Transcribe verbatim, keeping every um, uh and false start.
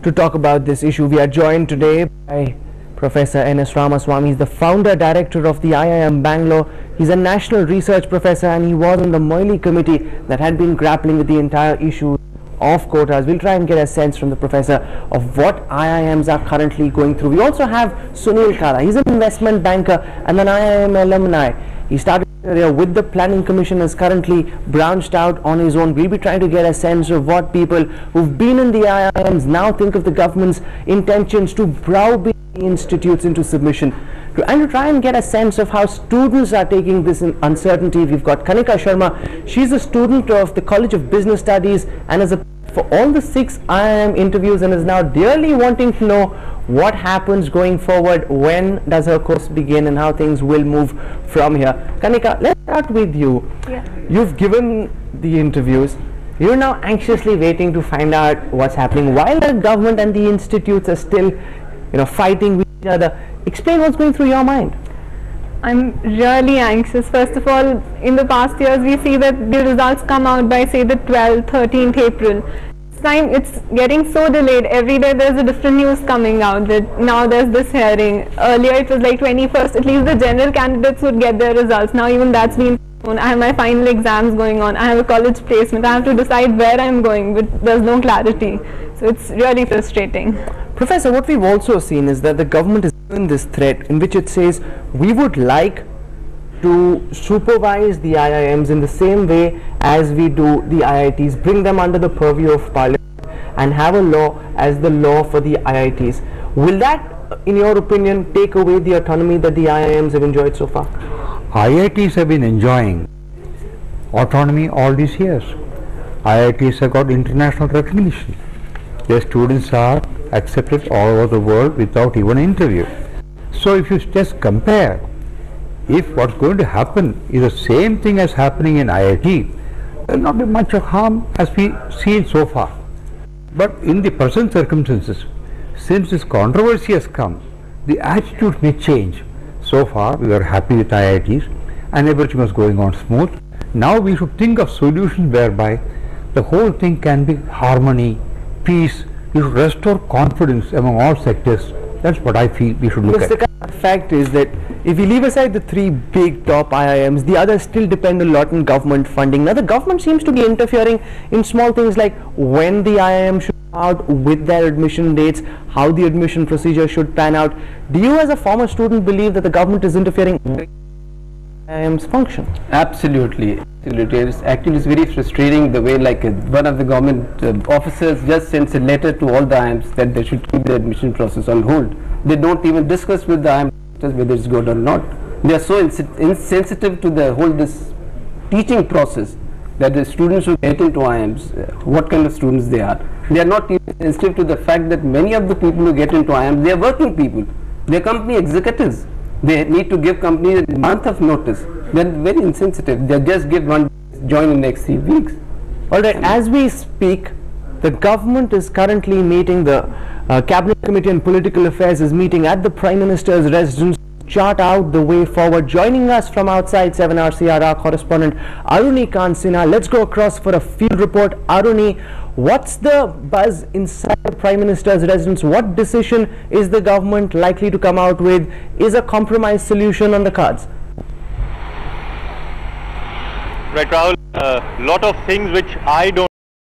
To talk about this issue, we are joined today by Professor S Ramaswamy. He's the founder director of the I I M Bangalore. He's a national research professor and he was on the Moily committee that had been grappling with the entire issue of quotas. We'll try and get a sense from the professor of what I I Ms are currently going through. We also have Sunil Kala. He's an investment banker and an I I M alumni. He started his career with the Planning Commission, is currently branched out on his own. We'll be trying to get a sense of what people who've been in the I I Ms now think of the government's intentions to browbeat the institutes into submission, to, and to try and get a sense of how students are taking this in uncertainty. We've got Kanika Sharma. She's a student of the College of Business Studies and is a for all the six I I M interviews and is now dearly wanting to know what happens going forward, when does her course begin and how things will move from here. Kanika, let's start with you. Yeah. You've given the interviews. You're now anxiously waiting to find out what's happening while the government and the institutes are still, you know, fighting with each other. Explain what's going through your mind. I'm really anxious. First of all, in the past years, we see that the results come out by, say, the twelfth, thirteenth April. This time, it's getting so delayed. Every day, there's a different news coming out that now there's this hearing. Earlier, it was like twenty-first. At least the general candidates would get their results. Now, even that's been postponed. I have my final exams going on. I have a college placement. I have to decide where I'm going, but there's no clarity. So it's really frustrating. Professor, what we've also seen is that the government is given this threat in which it says we would like to supervise the I I Ms in the same way as we do the I I Ts, bring them under the purview of Parliament and have a law as the law for the I I Ts. Will that, in your opinion, take away the autonomy that the I I Ms have enjoyed so far? I I Ts have been enjoying autonomy all these years. I I Ts have got international recognition. Their students are accepted all over the world without even an interview. So if you just compare, if what's going to happen is the same thing as happening in I I T, there will not be much of harm as we see so far. But in the present circumstances, since this controversy has come, the attitude may change. So far we were happy with I I Ts and everything was going on smooth. Now we should think of solutions whereby the whole thing can be harmony, peace. We should restore confidence among all sectors. That's what I feel we should look because at. The fact is that if we leave aside the three big top I I Ms, the others still depend a lot on government funding. Now the government seems to be interfering in small things like when the I I M should come out with their admission dates, how the admission procedure should pan out. Do you as a former student believe that the government is interfering in I I M's function? Absolutely. Absolutely. It's actually it's very frustrating the way like uh, one of the government uh, officers just sends a letter to all the I I Ms that they should keep the admission process on hold. They don't even discuss with the I I Ms whether it's good or not. They are so ins insensitive to the whole this teaching process that the students who get into I I Ms, uh, what kind of students they are. They are not even sensitive to the fact that many of the people who get into I I Ms, they are working people. They are company executives. They need to give companies a month of notice. They are very insensitive. They just give one, join in next three weeks. Alright, as we speak, the government is currently meeting, the uh, Cabinet Committee on Political Affairs is meeting at the Prime Minister's residence to chart out the way forward. Joining us from outside seven R C R, our correspondent Aruni Kansina. Let's go across for a field report. Aruni, what's the buzz inside the Prime Minister's residence? What decision is the government likely to come out with? Is a compromise solution on the cards? Right, Rahul, a uh, lot of things which I don't